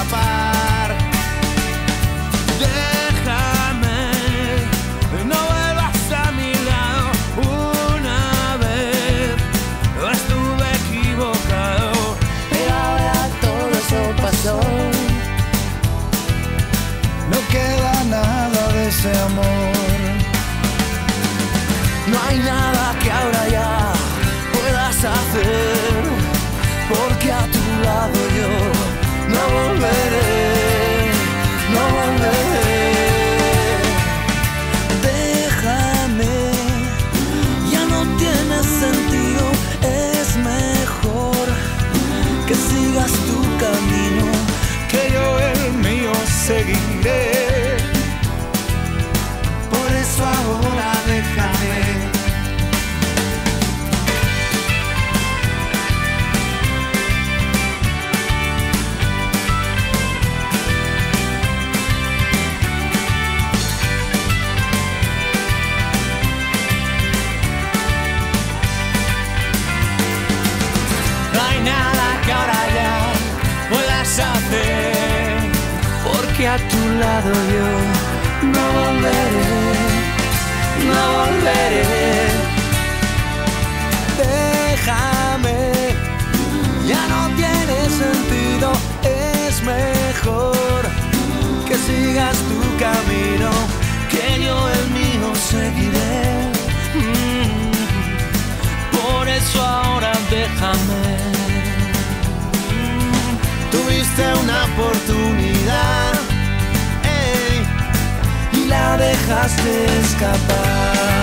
escapar. Déjame, no vuelvas a mi lado. Una vez estuve equivocado, pero ahora todo eso pasó. No queda nada de ese amor. No hay nada que ahora ya puedas hacer, porque a tu lado yo no volveré, no volveré. Déjame, ya no tiene sentido, es mejor que sigas tu camino, Que yo el mío seguiré. por eso ahora déjame. No hay nada que ahora ya puedas hacer, porque a tu lado yo no volveré, no volveré. Déjame, ya no tiene sentido, es mejor que sigas tu camino, que yo el mío seguiré. Por eso ahora déjame. Tuviste una oportunidad, ey, y la dejaste escapar.